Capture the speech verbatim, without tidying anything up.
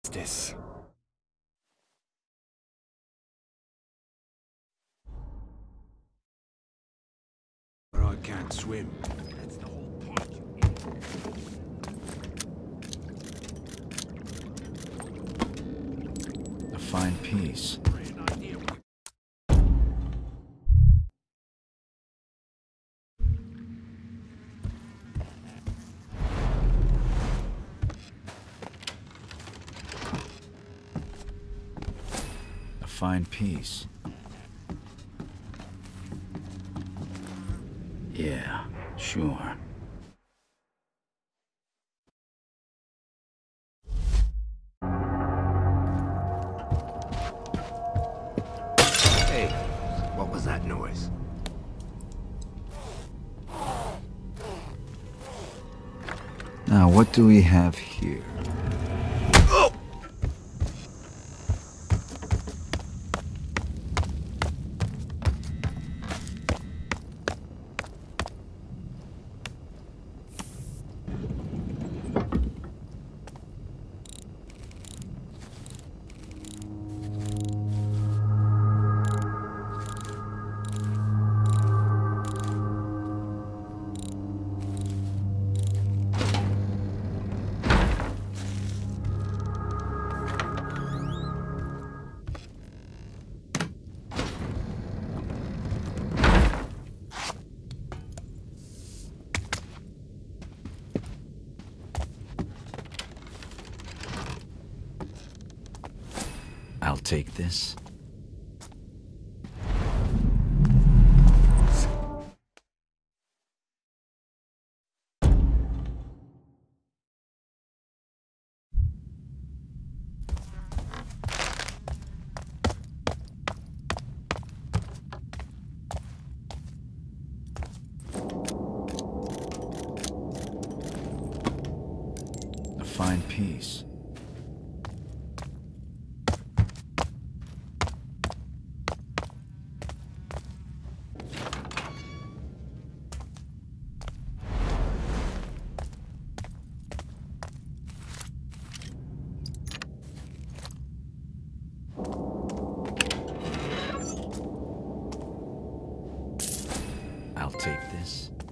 This. But I can't swim. That's the whole point, you idiot. A fine piece. A fine piece. Yeah, sure. Hey, what was that noise? Now, what do we have here? I'll take this. A fine piece. I'll take this.